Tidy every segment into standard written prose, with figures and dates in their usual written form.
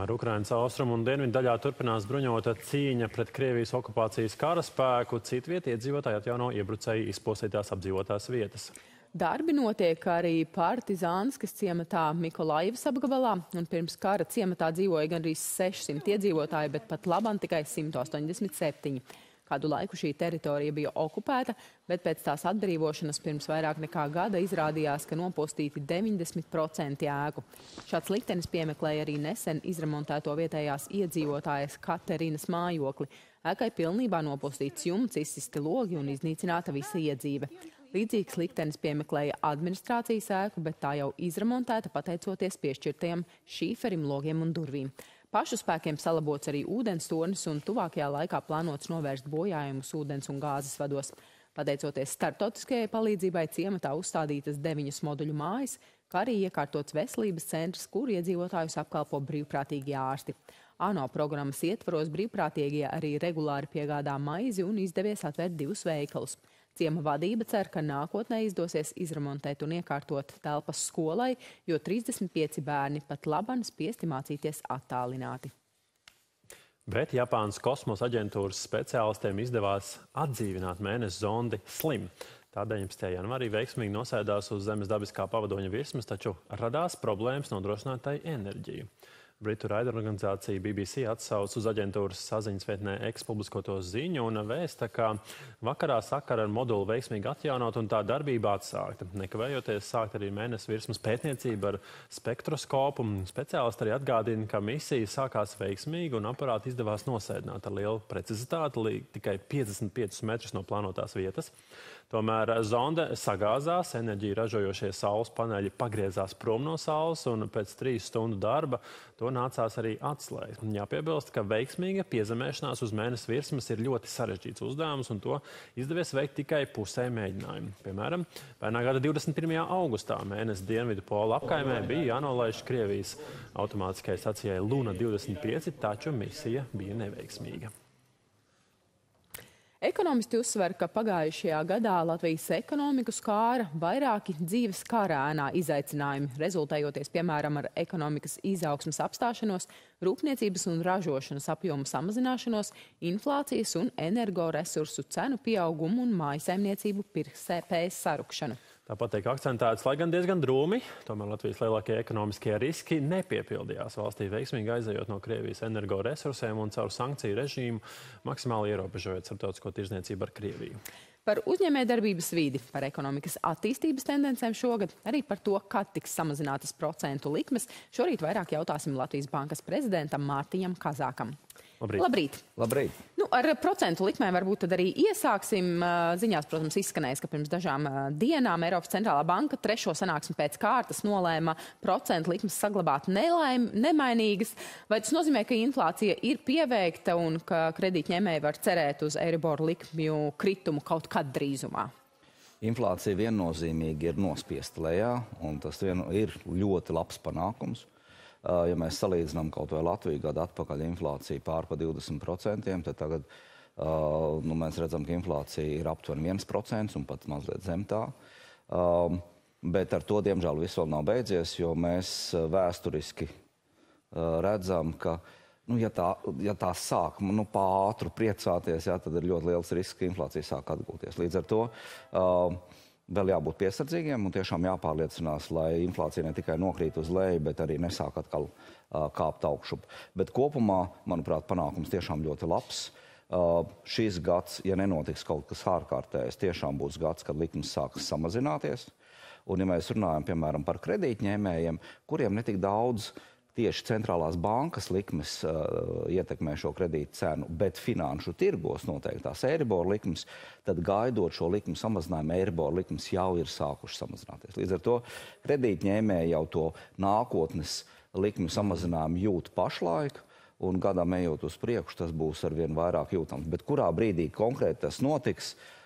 Kamēr Ukrainas austrumu un dienvidu daļā turpinās bruņota cīņa pret Krievijas okupācijas karaspēku, citviet iedzīvotāji atjauno iebrucēji izpostītās apdzīvotās vietas. Darbi notiek arī Partizānskas ciematā Mikolaivas apgabalā, un pirms kara ciematā dzīvoja gandrīz 600 iedzīvotāji, bet pat labam tikai 187. Kādu laiku šī teritorija bija okupēta, bet pēc tās atbrīvošanas pirms vairāk nekā gada izrādījās, ka nopostīti 90% ēku. Šāds liktenis piemeklēja arī nesen izremontēto vietējās iedzīvotājas Katerinas mājokli. Ēkai pilnībā nopostīts jumts, izsisti logi un iznīcināta visa iedzīve. Līdzīgs liktenis piemeklēja administrācijas ēku, bet tā jau izremontēta pateicoties piešķirtajiem šīferim, logiem un durvīm. Pašu spēkiem salabots arī ūdens tornis un tuvākajā laikā plānots novērst bojājumus ūdens un gāzes vados. Pateicoties starptautiskajai palīdzībai, ciematā uzstādītas 9 moduļu mājas, kā arī iekārtots veselības centrs, kur iedzīvotājus apkalpo brīvprātīgie ārsti. ANO programmas ietvaros brīvprātīgie arī regulāri piegādā maizi un izdevies atvērt 2 veikalus. Ciema vadība cer, ka nākotnē izdosies izremontēt un iekārtot telpas skolai, jo 35 bērni pat labam spiesti mācīties attālināti. Bet Japānas kosmosa aģentūras speciālistiem izdevās atdzīvināt mēnesi zondi SLIM. Tā 19. janvārī veiksmīgi nosēdās uz Zemes dabiskā pavadoņa virsmas, taču radās problēmas nodrošināt tai enerģiju. Britu raidorganizācija BBC atsauc uz aģentūras saziņas vietnē ekspubliskoto ziņu un vēsta, ka vakarā sakara ar modulu veiksmīgi atjaunot un tā darbība atsākta. Nekavējoties sākt arī mēnesi virsmas pētniecību ar spektroskopu. Speciālisti arī atgādina, ka misija sākās veiksmīgi un aparātu izdevās nosēdināt ar lielu precizitāti tikai 55 metrus no plānotās vietas. Tomēr zonde sagāzās, enerģiju ražojošie saules paneļi pagriezās prom no saules un pēc 3 stundu darba to nācās arī atslēgt. Jāpiebilst, ka veiksmīga piezemēšanās uz mēnesi virsmas ir ļoti sarežģīts uzdevums un to izdevies veikt tikai pusē mēģinājumu. Piemēram, pērnā gada 21. augustā mēnesi dienvidu pola apkaimē bija jānolaiž Krievijas automātiskai stacijai Luna 25, taču misija bija neveiksmīga. Ekonomisti uzsver, ka pagājušajā gadā Latvijas ekonomiku skāra vairāki dzīves kārēnā izaicinājumi, rezultējoties, piemēram, ar ekonomikas izaugsmes apstāšanos, rūpniecības un ražošanas apjomu samazināšanos, inflācijas un energoresursu cenu pieaugumu un mājasaimniecību pirktspējas sarukšanu. Tāpat tiek akcentēts, lai gan diezgan drūmi, tomēr Latvijas lielākie ekonomiskie riski nepiepildījās valstī veiksmīgi aizejot no Krievijas energoresursiem un caur sankciju režīmu maksimāli ierobežojot starptautisko tirdzniecību ar Krieviju. Par uzņēmējdarbības vidi, par ekonomikas attīstības tendencēm šogad, arī par to, kad tiks samazinātas procentu likmes, šorīt vairāk jautāsim Latvijas bankas prezidentam Mārtiņam Kazākam. Labrīt. Labrīt. Labrīt. Ar procentu likmēm varbūt tad arī iesāksim. Ziņās, protams, izskanēs, ka pirms dažām dienām Eiropas centrālā banka 3. sanāksmi pēc kārtas nolēma procentu likmes saglabāt nemainīgas. Vai tas nozīmē, ka inflācija ir pieveikta un ka kredītņēmēji var cerēt uz Eiriboru likmju kritumu kaut kad drīzumā? Inflācija viennozīmīgi ir nospiesta lejā, un tas ir ļoti labs panākums. Ja mēs salīdzinām kaut vai Latviju gadu atpakaļ inflācija pār pa 20%, tad tagad mēs redzam, ka inflācija ir aptuveni 1% un pat mazliet zem tā. Bet ar to, diemžēl, viss vēl nav beidzies, jo mēs vēsturiski redzam, ka, ja tā sāk pa ātru priecāties, tad ir ļoti liels risks, ka inflācija sāk atgūties. Līdz ar to vēl jābūt piesardzīgiem un tiešām jāpārliecinās, lai inflācija ne tikai nokrīt uz leju, bet arī nesāk atkal kāpt augšup. Bet kopumā, manuprāt, panākums tiešām ļoti labs. Šis gads, ja nenotiks kaut kas ārkārtējs, tiešām būs gads, kad likmes sāks samazināties. Un ja mēs runājam, piemēram, par kredītņēmējiem, kuriem netik daudz tieši centrālās bankas likmes ietekmē šo kredītu cenu, bet finanšu tirgos noteiktās Eiriboru likmes, tad gaidot šo likmu samazinājumu, Eiriboru likmes jau ir sākuši samazināties. Līdz ar to kredītņēmēji jau to nākotnes likmu samazinājumu jūt pašlaik, un gadam ejot uz priekšu, tas būs arvien vairāk jūtams. Bet kurā brīdī konkrēti tas notiks,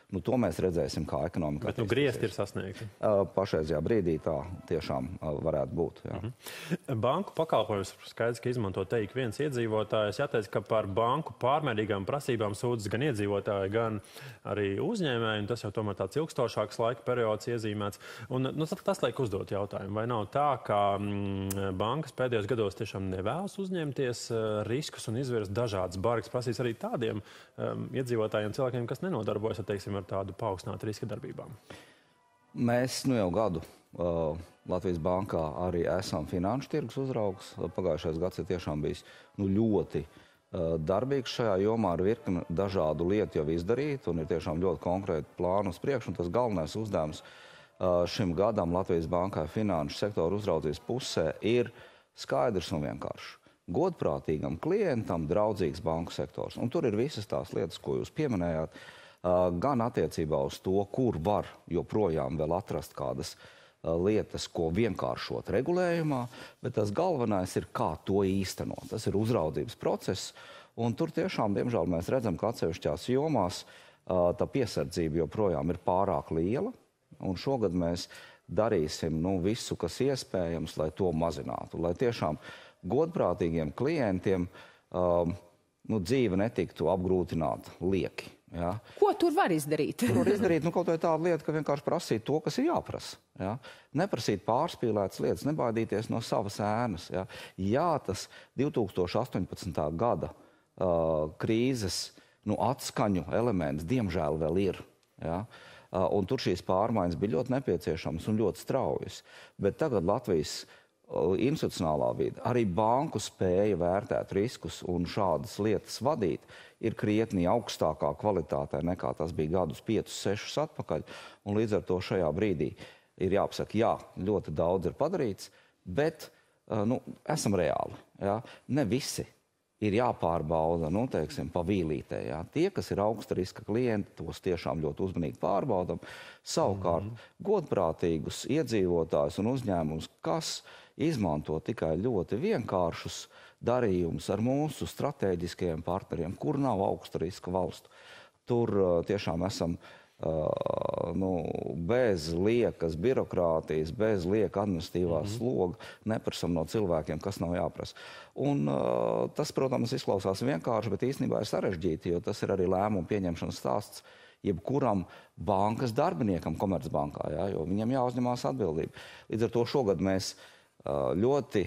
Nu, to mēs redzēsim, kā ekonomika. Bet griezti ir sasniegti. Pašreizajā brīdī tā tiešām varētu būt. Jā. Banku pakalpojums skaidrs, ka izmanto te ik viens iedzīvotājs. Jāteic, ka par banku pārmērīgām prasībām sūdzas gan iedzīvotāji, gan arī uzņēmēji. Un tas jau tomēr tāds ilgstošāks laika periods iezīmēts. Un, tas liek uzdot jautājumu, vai nav tā, ka bankas pēdējos gados tiešām nevēlas uzņemties riskus un izvirst dažādas bargas prasības arī tādiem iedzīvotājiem, cilvēkiem, kas nenodarbojas ar tādu paaugstinātu riska darbībām? Mēs jau gadu Latvijas bankā arī esam finanšu tirgus uzraugs. Pagājušais gads ir tiešām bijis ļoti darbīgs šajā jomā, ar virkni dažādu lietu jau izdarīt, un ir tiešām ļoti konkrēti plāni uz priekšu. Un tas galvenais uzdevums šim gadam Latvijas bankai finanšu sektoru uzraudzības pusē ir skaidrs un vienkāršs. Godprātīgam klientam draudzīgs banku sektors. Un tur ir visas tās lietas, ko jūs pieminējāt, gan attiecībā uz to, kur var joprojām vēl atrast kādas lietas, ko vienkāršot regulējumā, bet tas galvenais ir, kā to īstenot. Tas ir uzraudzības process, un tur tiešām, diemžēl, mēs redzam, ka atsevišķās jomās tā piesardzība joprojām ir pārāk liela, un šogad mēs darīsim visu, kas iespējams, lai to mazinātu, lai tiešām godprātīgiem klientiem dzīve netiktu apgrūtināta lieki. Ja? Ko tur var izdarīt? Tur var izdarīt kaut vai tādu lietu, ka vienkārši prasīt to, kas ir jāprasa. Ja? Neprasīt pārspīlētas lietas, nebaidīties no savas ēnas. Ja? Jā, tas 2018. gada krīzes atskaņu elements diemžēl vēl ir. Ja? Un tur šīs pārmaiņas bija ļoti nepieciešamas un ļoti straujas. Bet tagad Latvijas institucionālā vide, arī banku spēja vērtēt riskus un šādas lietas vadīt, ir krietni augstākā kvalitātē nekā tas bija gadus 5-6 atpakaļ. Un līdz ar to šajā brīdī ir jāpasaka, jā, ļoti daudz ir padarīts, bet esam reāli. Ja? Ne visi ir jāpārbauda, pa vīlītē. Ja? Tie, kas ir augsta riska klienti, tos tiešām ļoti uzmanīgi pārbaudam. Savukārt, godprātīgus iedzīvotājus un uzņēmumus, kas izmanto tikai ļoti vienkāršus darījumus ar mūsu strateģiskajiem partneriem, kur nav augsta riska valstu. Tur tiešām esam bez liekas birokrātijas, bez lieka administratīvā sloga, neprasam no cilvēkiem, kas nav jāprasa. Un tas, protams, izklausās vienkārši, bet īstenībā ir sarežģīti, jo tas ir arī lēmumu pieņemšanas stāsts jebkuram bankas darbiniekam Komercbankā, ja, jo viņam jāuzņemās atbildība. Līdz ar to šogad mēs ļoti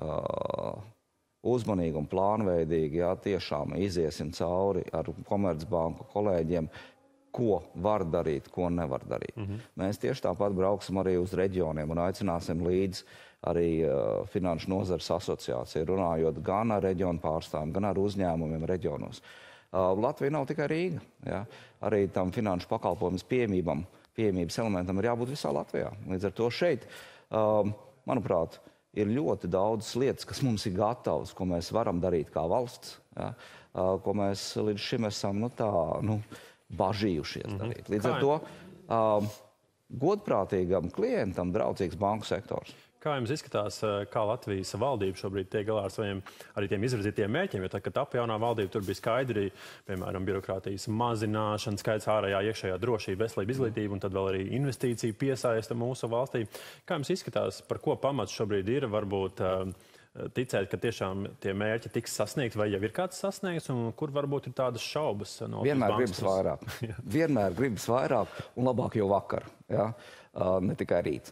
uzmanīgi un plānveidīgi tiešām iziesim cauri ar Komercbanku kolēģiem, ko var darīt, ko nevar darīt. Mēs tieši tāpat brauksim arī uz reģioniem un aicināsim līdz arī Finanšu nozares asociāciju, runājot gan ar reģionu pārstāvjiem, gan ar uzņēmumiem reģionos. Latvija nav tikai Rīga. Ja? Arī tam finanšu pakalpojumus pieejamības elementam ir jābūt visā Latvijā. Līdz ar to šeit, manuprāt, ir ļoti daudz lietas, kas mums ir gatavas, ko mēs varam darīt kā valsts, ja? Ko mēs līdz šim esam bažījušies darīt. Līdz ar to godprātīgam klientam draudzīgs banku sektors. Kā jums izskatās, kā Latvijas valdība šobrīd tiek galā ar saviem arī tiem izvirzītiem mērķiem? Jo tad, kad tapa jaunā valdība, tur bija skaidri, piemēram, birokrātijas mazināšana, skaidrs ārējā iekšējā drošība, veselība, izglītība un tad vēl arī investīcija piesaista mūsu valstī. Kā jums izskatās, par ko pamats šobrīd ir? Varbūt ticēt, ka tiešām tie mērķi tiks sasniegti, vai jau ir kāds sasniegts, un kur varbūt ir tādas šaubas? Vienmēr gribas vairāk. Vienmēr gribas vairāk, un labāk jau vakar, ja? Ne tikai rīt.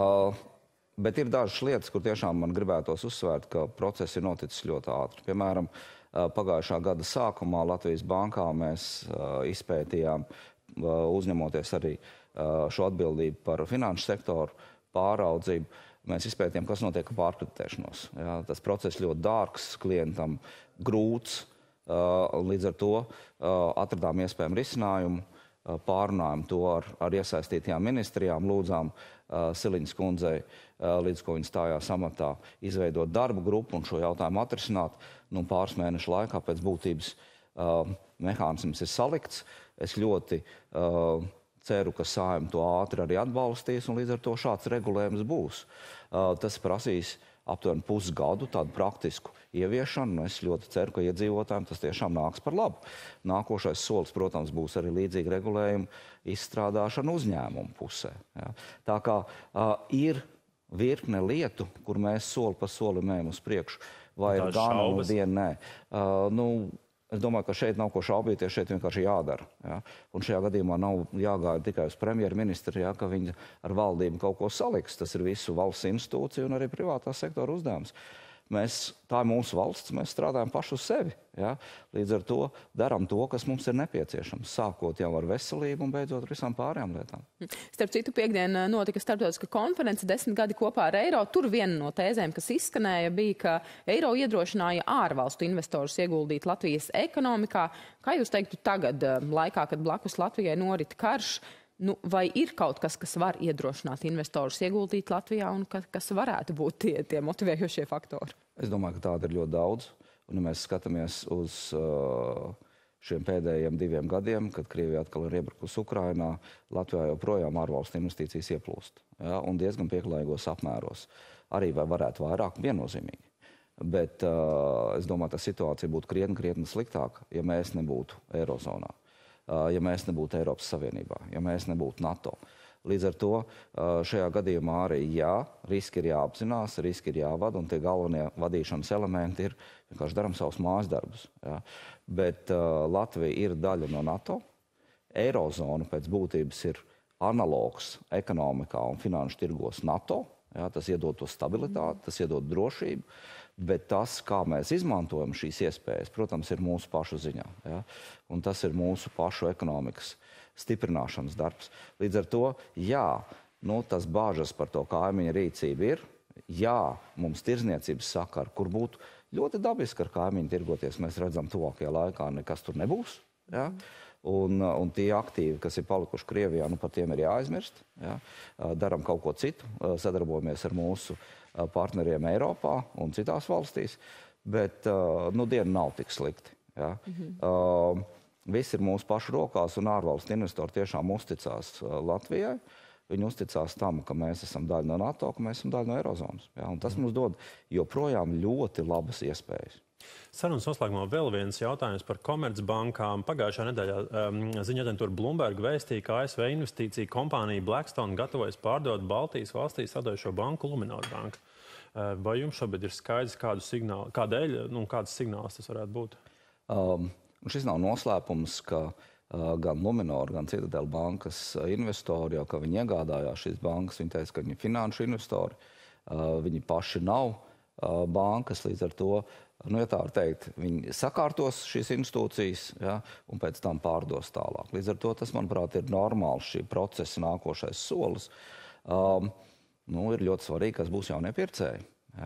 Bet ir dažas lietas, kur tiešām man gribētos uzsvērt, ka process ir noticis ļoti ātri. Piemēram, pagājušā gada sākumā Latvijas bankā mēs izpētījām, uzņemoties arī šo atbildību par finanšu sektoru pāraudzību, mēs izpētījām, kas notiek ar pārkreditēšanos. Ja, tas process ļoti dārgs, klientam grūts, līdz ar to atradām iespējamu risinājumu, pārunājām to ar iesaistītajām ministrijām, lūdzām Siliņas kundzei, līdz ko viņa stājās amatā, izveidot darbu grupu un šo jautājumu atrisināt. Pāris mēnešu laikā pēc būtības mehānisms ir salikts. Es ļoti ceru, ka Saeima to ātri arī atbalstīs, un līdz ar to šāds regulējums būs. Tas prasīs aptuveni pusgadu tādu praktisku ieviešanu. Es ļoti ceru, ka iedzīvotājiem tas tiešām nāks par labu. Nākošais solis, protams, būs arī līdzīga regulējuma izstrādāšana uzņēmumu pusē. Ja. Tā kā ir virkne lietu, kur mēs soli pa solim ejam uz priekšu, vai ir gana no diena, nē. Es domāju, ka šeit nav ko šaubīties, šeit vienkārši jādara. Ja? Un šajā gadījumā nav jāgāja tikai uz premjerministru, ja, ka viņi ar valdību kaut ko saliks. Tas ir visu valsts institūciju un arī privātā sektora uzdevums. Tā ir mūsu valsts, mēs strādājam paši uz sevi. Ja? Līdz ar to darām to, kas mums ir nepieciešams, sākot jau ar veselību un beidzot ar visām pārējām lietām. Starp citu, piekdien notika starptautiska konference 10 gadi kopā ar eiro. Tur viena no tēzēm, kas izskanēja, bija, ka eiro iedrošināja ārvalstu investorus ieguldīt Latvijas ekonomikā. Kā jūs teiktu tagad, laikā, kad blakus Latvijai norit karš, vai ir kaut kas, kas var iedrošināt investorus ieguldīt Latvijā un kas varētu būt tie motivējošie faktori? Es domāju, ka tāda ir ļoti daudz. Un, ja mēs skatāmies uz šiem pēdējiem 2 gadiem, kad Krievija atkal ir iebrukusi Ukrainā, Latvijā joprojām ārvalstu investīcijas ieplūst. Ja, un diezgan pieklājīgos apmēros. Arī varētu vairāk viennozīmīgi. Bet es domāju, ka situācija būtu krietni sliktāka, ja mēs nebūtu Eirozonā. Ja mēs nebūtu Eiropas Savienībā, ja mēs nebūtu NATO. Līdz ar to šajā gadījumā arī riski ir jāapzinās, riski ir jāvada, un tie galvenie vadīšanas elementi ir vienkārši daram savus mājas darbus. Ja. Bet Latvija ir daļa no NATO. Eirozona pēc būtības ir analogs ekonomikā un finanšu tirgos NATO. Ja, tas iedod to stabilitāti, tas iedod drošību, bet tas, kā mēs izmantojam šīs iespējas, protams, ir mūsu pašu ziņā. Ja? Un tas ir mūsu pašu ekonomikas stiprināšanas darbs. Līdz ar to, tas bāžas par to kaimiņa rīcību ir. Mums tirzniecības sakara, kur būtu ļoti dabiski ar kaimiņu tirgoties, mēs redzam tuvākajā laikā nekas tur nebūs. Ja? Un tie aktīvi, kas ir palikuši Krievijā, par tiem ir jāaizmirst. Ja? Daram kaut ko citu, sadarbojamies ar mūsu partneriem Eiropā un citās valstīs, bet diena nav tik slikti. Ja? Viss ir mūsu pašu rokās, un ārvalstu investori tiešām uzticās Latvijai. Viņi uzticās tam, ka mēs esam daļa no NATO, ka mēs esam daļa no Eirozonas. Ja? Un tas mums dod joprojām ļoti labas iespējas. Sarunas noslēgumā vēl viens jautājums par komercbankām. Pagājušā nedēļā ziņu aģentūra Bloomberg vēstīja, ka ASV investīcija kompānija Blackstone gatavojas pārdot Baltijas valstīs sadošo banku Luminor banku. Vai jums šobrīd ir skaidrs, kādēļ, kādas signāls tas varētu būt? Šis nav noslēpums, ka gan Luminor, gan Citadela bankas investori, jau ka viņi iegādājās šīs bankas, viņi teica, ka viņi ir finanšu investori, viņi paši nav bankas, līdz ar to, ja tā var teikt, viņi sakārtos šīs institūcijas, un pēc tam pārdos tālāk. Līdz ar to tas, manuprāt, ir normāls šī procesa nākošais solis. Ir ļoti svarīgi, kas būs jaunie pircēji.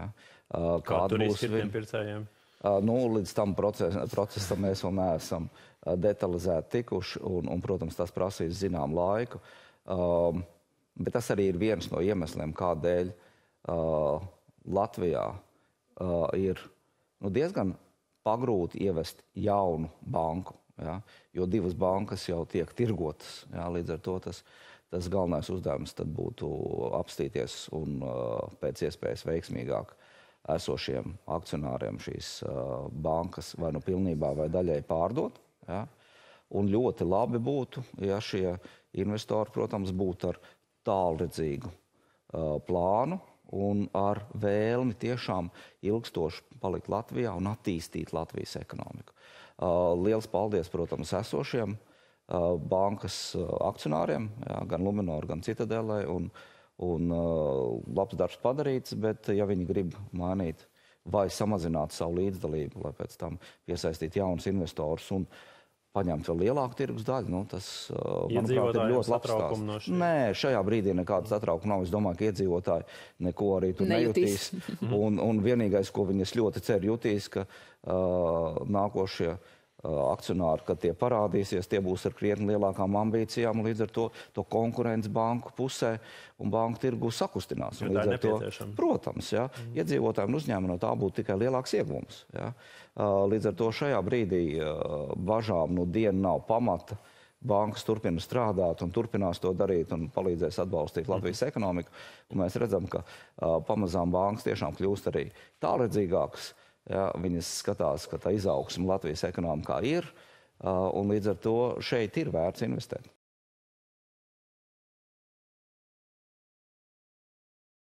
Kā tur ir tiem pircējiem? Līdz tam procesam mēs vēl neesam detalizēti tikuši, un, protams, tas prasīs zinām laiku. Bet tas arī ir viens no iemesliem, kādēļ Latvijā ir diezgan pagrūti ievest jaunu banku, jo 2 bankas jau tiek tirgotas. Līdz ar to tas galvenais uzdevums tad būtu apstīties un pēc iespējas veiksmīgāk esošiem akcionāriem šīs bankas vai pilnībā vai daļai pārdot. Un ļoti labi būtu, ja šie investori, protams, būtu ar tālredzīgu plānu un ar vēlmi tiešām ilgstoši palikt Latvijā un attīstīt Latvijas ekonomiku. Liels paldies, protams, esošiem bankas akcionāriem, gan Luminor, gan Citadelai, un labs darbs padarīts, bet ja viņi grib mainīt vai samazināt savu līdzdalību, lai pēc tam piesaistīt jaunus investorus un paņemt vēl lielāku tirgus daļu, tas, manuprāt, ir ļoti labs stāsts. Nē, šajā brīdī nekāda satraukuma nav. Es domāju, ka iedzīvotāji neko arī tur nejutīs. Un vienīgais, ko viņi ļoti ceru jutīs, ka nākošie akcionāri, kad tie parādīsies, tie būs ar krietni lielākām ambīcijām, un līdz ar to konkurence banku pusē un banku tirgu sakustinās. Tā ir nepieciešama. Protams, iedzīvotājiem un uzņēmumiem no tā būtu tikai lielāks ieguvums. Līdz ar to šajā brīdī bažām diena nav pamata. bankas turpina strādāt un turpinās to darīt un palīdzēs atbalstīt Latvijas ekonomiku. Un mēs redzam, ka pamazām bankas tiešām kļūst arī tālredzīgākas. Ja, viņas skatās, ka tā izaugsme Latvijas ekonomikā ir, un līdz ar to šeit ir vērts investēt.